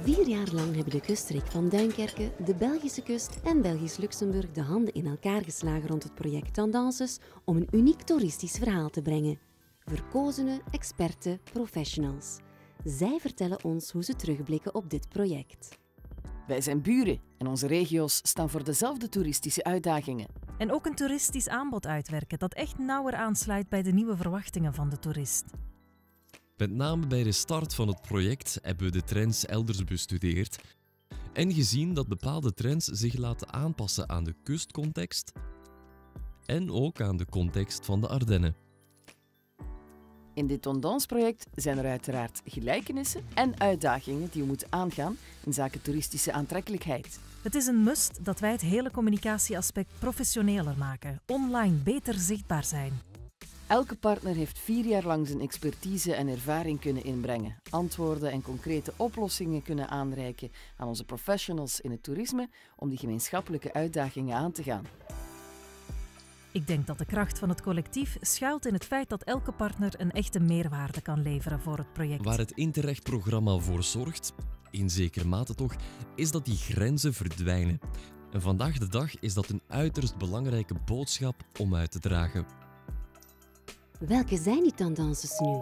4 jaar lang hebben de kuststreek van Duinkerke, de Belgische kust en Belgisch-Luxemburg de handen in elkaar geslagen rond het project Tendances om een uniek toeristisch verhaal te brengen. Verkozene, experten, professionals. Zij vertellen ons hoe ze terugblikken op dit project. Wij zijn buren en onze regio's staan voor dezelfde toeristische uitdagingen. En ook een toeristisch aanbod uitwerken dat echt nauwer aansluit bij de nieuwe verwachtingen van de toerist. Met name bij de start van het project hebben we de trends elders bestudeerd en gezien dat bepaalde trends zich laten aanpassen aan de kustcontext en ook aan de context van de Ardennen. In dit Tendance-project zijn er uiteraard gelijkenissen en uitdagingen die we moeten aangaan in zaken toeristische aantrekkelijkheid. Het is een must dat wij het hele communicatieaspect professioneler maken, online beter zichtbaar zijn. Elke partner heeft 4 jaar lang zijn expertise en ervaring kunnen inbrengen, antwoorden en concrete oplossingen kunnen aanreiken aan onze professionals in het toerisme om die gemeenschappelijke uitdagingen aan te gaan. Ik denk dat de kracht van het collectief schuilt in het feit dat elke partner een echte meerwaarde kan leveren voor het project. Waar het Interreg-programma voor zorgt, in zekere mate toch, is dat die grenzen verdwijnen. En vandaag de dag is dat een uiterst belangrijke boodschap om uit te dragen. Welke zijn die tendances nu?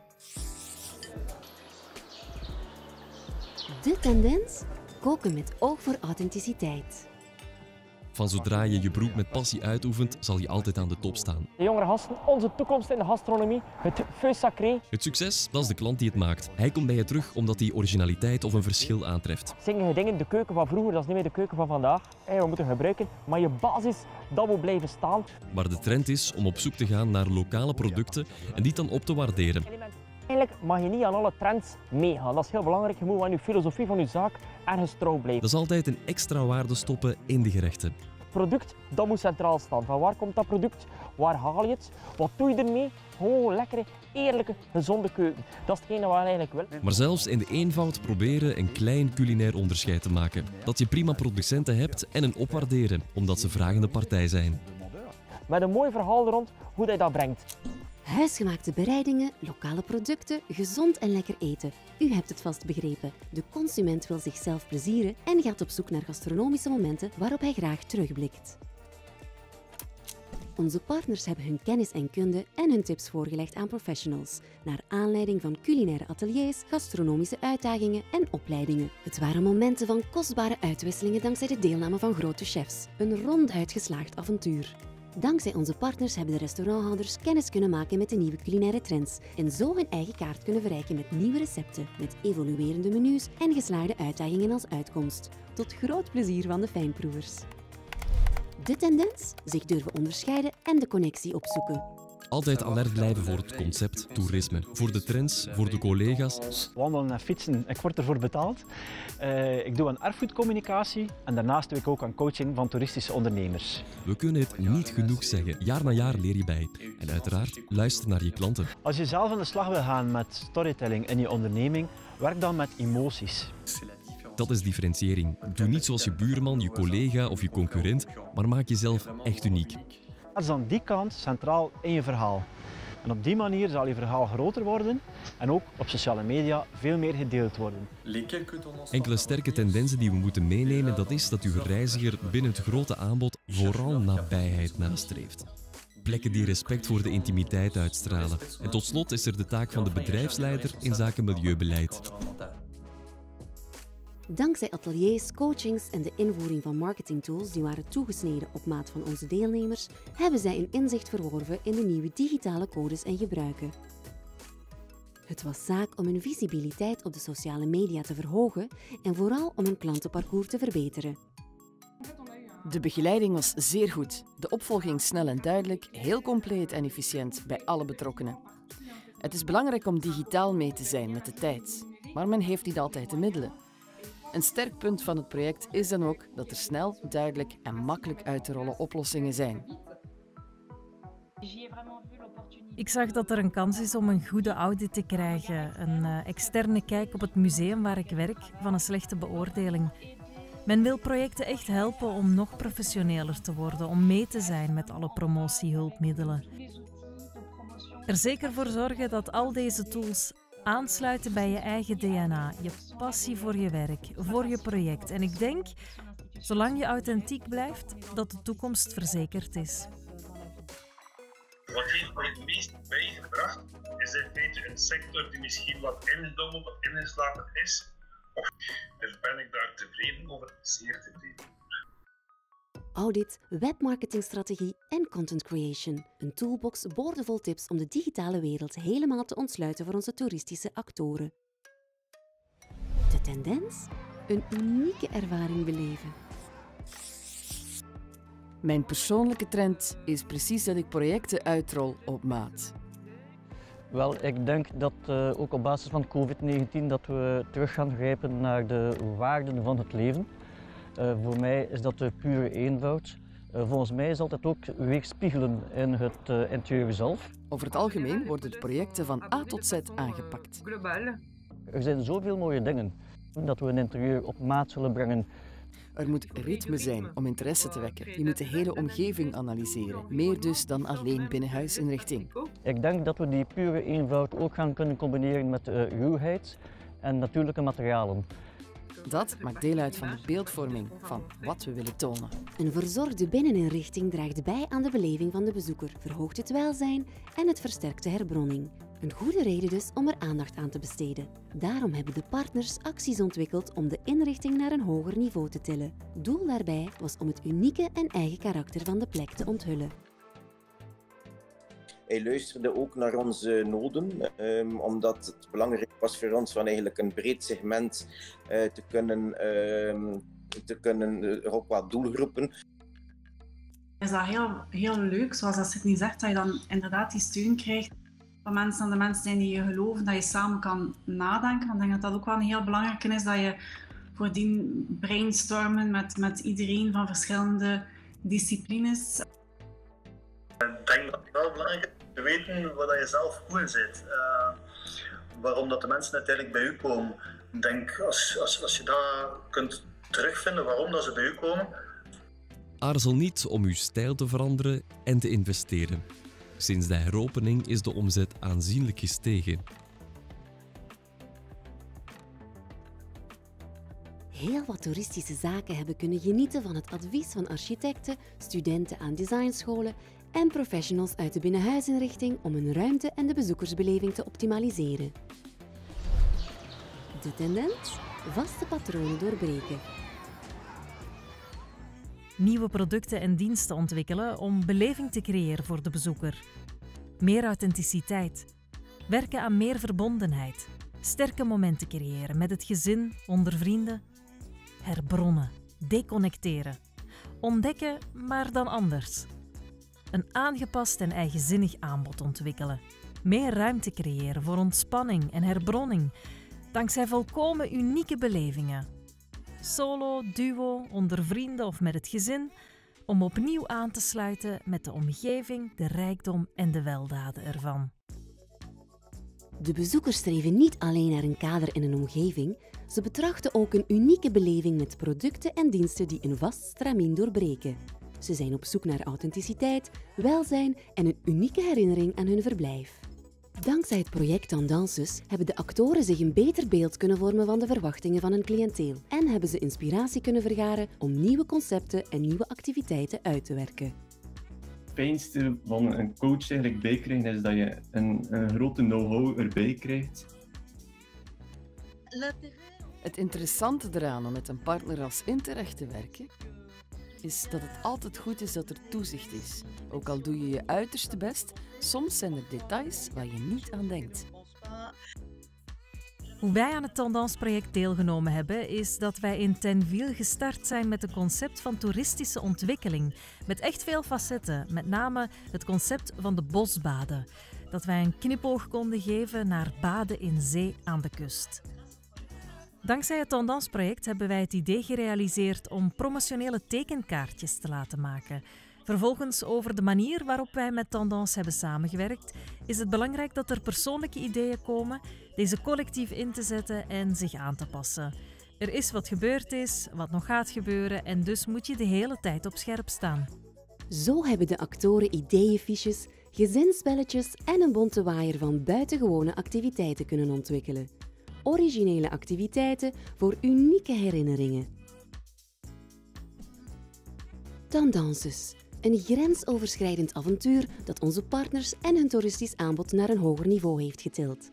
De tendens? Koken met oog voor authenticiteit. Van zodra je je beroep met passie uitoefent, zal je altijd aan de top staan. De jongere gasten, onze toekomst in de gastronomie, het feu sacré. Het succes, dat is de klant die het maakt. Hij komt bij je terug omdat hij originaliteit of een verschil aantreft. Zingen dingen, de keuken van vroeger, dat is niet meer de keuken van vandaag. We moeten gebruiken, maar je basis, dat moet blijven staan. Maar de trend is om op zoek te gaan naar lokale producten en die dan op te waarderen. Eigenlijk mag je niet aan alle trends meegaan. Dat is heel belangrijk. Je moet aan je filosofie van je zaak ergens trouw blijven. Dat is altijd een extra waarde stoppen in de gerechten. Het product, dat moet centraal staan. Van waar komt dat product? Waar haal je het? Wat doe je ermee? Gewoon lekkere, eerlijke, gezonde keuken. Dat is hetgene wat we eigenlijk willen. Maar zelfs in de eenvoud proberen een klein culinair onderscheid te maken. Dat je prima producenten hebt en een opwaarderen, omdat ze vragende partij zijn. Met een mooi verhaal er rond hoe je dat brengt. Huisgemaakte bereidingen, lokale producten, gezond en lekker eten. U hebt het vast begrepen. De consument wil zichzelf plezieren en gaat op zoek naar gastronomische momenten waarop hij graag terugblikt. Onze partners hebben hun kennis en kunde en hun tips voorgelegd aan professionals, naar aanleiding van culinaire ateliers, gastronomische uitdagingen en opleidingen. Het waren momenten van kostbare uitwisselingen dankzij de deelname van grote chefs. Een ronduit geslaagd avontuur. Dankzij onze partners hebben de restauranthouders kennis kunnen maken met de nieuwe culinaire trends en zo hun eigen kaart kunnen verrijken met nieuwe recepten, met evoluerende menus en geslaagde uitdagingen als uitkomst. Tot groot plezier van de fijnproevers. De tendens? Zich durven onderscheiden en de connectie opzoeken. Altijd alert blijven voor het concept toerisme. Voor de trends, voor de collega's. Wandelen en fietsen, ik word ervoor betaald. Ik doe aan erfgoedcommunicatie en daarnaast doe ik ook aan coaching van toeristische ondernemers. We kunnen het niet genoeg zeggen. Jaar na jaar leer je bij. En uiteraard, luister naar je klanten. Als je zelf aan de slag wil gaan met storytelling in je onderneming, werk dan met emoties. Dat is differentiëring. Doe niet zoals je buurman, je collega of je concurrent, maar maak jezelf echt uniek. Dat is dan die kant centraal in je verhaal. En op die manier zal je verhaal groter worden en ook op sociale media veel meer gedeeld worden. Enkele sterke tendensen die we moeten meenemen, dat is dat uw reiziger binnen het grote aanbod vooral nabijheid nastreeft. Plekken die respect voor de intimiteit uitstralen. En tot slot is er de taak van de bedrijfsleider in zaken milieubeleid. Dankzij ateliers, coachings en de invoering van marketingtools die waren toegesneden op maat van onze deelnemers, hebben zij een inzicht verworven in de nieuwe digitale codes en gebruiken. Het was zaak om hun visibiliteit op de sociale media te verhogen en vooral om hun klantenparcours te verbeteren. De begeleiding was zeer goed. De opvolging snel en duidelijk, heel compleet en efficiënt bij alle betrokkenen. Het is belangrijk om digitaal mee te zijn met de tijd, maar men heeft niet altijd de middelen. Een sterk punt van het project is dan ook dat er snel, duidelijk en makkelijk uit te rollen oplossingen zijn. Ik zag dat er een kans is om een goede audit te krijgen, een externe kijk op het museum waar ik werk van een slechte beoordeling. Men wil projecten echt helpen om nog professioneler te worden, om mee te zijn met alle promotiehulpmiddelen. Er zeker voor zorgen dat al deze tools Aansluiten bij je eigen DNA, je passie voor je werk, voor je project. En ik denk, zolang je authentiek blijft, dat de toekomst verzekerd is. Wat heeft mij het meest bijgebracht, is in feite een sector die misschien wat ingedommeld of ingeslagen is. Of daar ben ik daar tevreden over, zeer tevreden. Audit, webmarketingstrategie en content creation. Een toolbox boordevol tips om de digitale wereld helemaal te ontsluiten voor onze toeristische actoren. De tendens? Een unieke ervaring beleven. Mijn persoonlijke trend is precies dat ik projecten uitrol op maat. Wel, ik denk dat ook op basis van COVID-19 dat we terug gaan grijpen naar de waarden van het leven. Voor mij is dat de pure eenvoud. Volgens mij zal dat ook weerspiegelen in het interieur zelf. Over het algemeen worden de projecten van A tot Z aangepakt. Er zijn zoveel mooie dingen dat we een interieur op maat zullen brengen. Er moet ritme zijn om interesse te wekken. Je moet de hele omgeving analyseren. Meer dus dan alleen binnenhuisinrichting. Ik denk dat we die pure eenvoud ook gaan kunnen combineren met ruwheid en natuurlijke materialen. Dat maakt deel uit van de beeldvorming van wat we willen tonen. Een verzorgde binneninrichting draagt bij aan de beleving van de bezoeker, verhoogt het welzijn en het versterkt de herbronning. Een goede reden dus om er aandacht aan te besteden. Daarom hebben de partners acties ontwikkeld om de inrichting naar een hoger niveau te tillen. Doel daarbij was om het unieke en eigen karakter van de plek te onthullen. Hij luisterde ook naar onze noden, omdat het belangrijk was voor ons van eigenlijk een breed segment te kunnen ook wat doelgroepen. Is dat heel leuk, zoals dat Sydney zegt, dat je dan inderdaad die steun krijgt van mensen aan de mensen zijn die je geloven, dat je samen kan nadenken. Ik denk dat dat ook wel een heel belangrijke is, dat je voordien brainstormen met iedereen van verschillende disciplines. Ik denk dat het wel belangrijk is te weten wat je zelf goed in zit. Waarom dat de mensen uiteindelijk bij u komen. Ik denk als je dat kunt terugvinden waarom dat ze bij u komen. Aarzel niet om uw stijl te veranderen en te investeren. Sinds de heropening is de omzet aanzienlijk gestegen. Heel wat toeristische zaken hebben kunnen genieten van het advies van architecten, studenten aan designscholen en professionals uit de binnenhuisinrichting om hun ruimte en de bezoekersbeleving te optimaliseren. De tendens? Vaste patronen doorbreken. Nieuwe producten en diensten ontwikkelen om beleving te creëren voor de bezoeker. Meer authenticiteit. Werken aan meer verbondenheid. Sterke momenten creëren met het gezin, onder vrienden. Herbronnen. Deconnecteren. Ontdekken, maar dan anders. Een aangepast en eigenzinnig aanbod ontwikkelen. Meer ruimte creëren voor ontspanning en herbronning. Dankzij volkomen unieke belevingen. Solo, duo, onder vrienden of met het gezin, om opnieuw aan te sluiten met de omgeving, de rijkdom en de weldaden ervan. De bezoekers streven niet alleen naar een kader en een omgeving, ze betrachten ook een unieke beleving met producten en diensten die een vast stramien doorbreken. Ze zijn op zoek naar authenticiteit, welzijn en een unieke herinnering aan hun verblijf. Dankzij het project Tendances hebben de actoren zich een beter beeld kunnen vormen van de verwachtingen van hun cliënteel en hebben ze inspiratie kunnen vergaren om nieuwe concepten en nieuwe activiteiten uit te werken. Het fijnste van een coach eigenlijk bijkrijgen is dat je een grote know-how erbij krijgt. Het interessante eraan om met een partner als Interreg te werken, is dat het altijd goed is dat er toezicht is. Ook al doe je je uiterste best, soms zijn er details waar je niet aan denkt. Hoe wij aan het Tendance-project deelgenomen hebben, is dat wij in Tenville gestart zijn met een concept van toeristische ontwikkeling. Met echt veel facetten, met name het concept van de bosbaden. Dat wij een knipoog konden geven naar baden in zee aan de kust. Dankzij het Tendance-project hebben wij het idee gerealiseerd om promotionele tekenkaartjes te laten maken. Vervolgens, over de manier waarop wij met Tendance hebben samengewerkt, is het belangrijk dat er persoonlijke ideeën komen, deze collectief in te zetten en zich aan te passen. Er is wat gebeurd is, wat nog gaat gebeuren en dus moet je de hele tijd op scherp staan. Zo hebben de actoren ideeënfiches, gezinsspelletjes en een bonte waaier van buitengewone activiteiten kunnen ontwikkelen. Originele activiteiten voor unieke herinneringen. Tendances. Een grensoverschrijdend avontuur dat onze partners en hun toeristisch aanbod naar een hoger niveau heeft getild.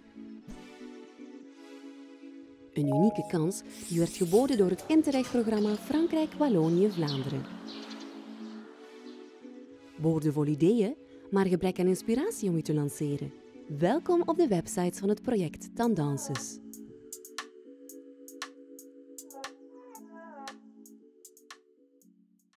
Een unieke kans die werd geboden door het Interreg-programma Frankrijk-Wallonië-Vlaanderen. Boordevol ideeën, maar gebrek aan inspiratie om u te lanceren. Welkom op de websites van het project Tendances.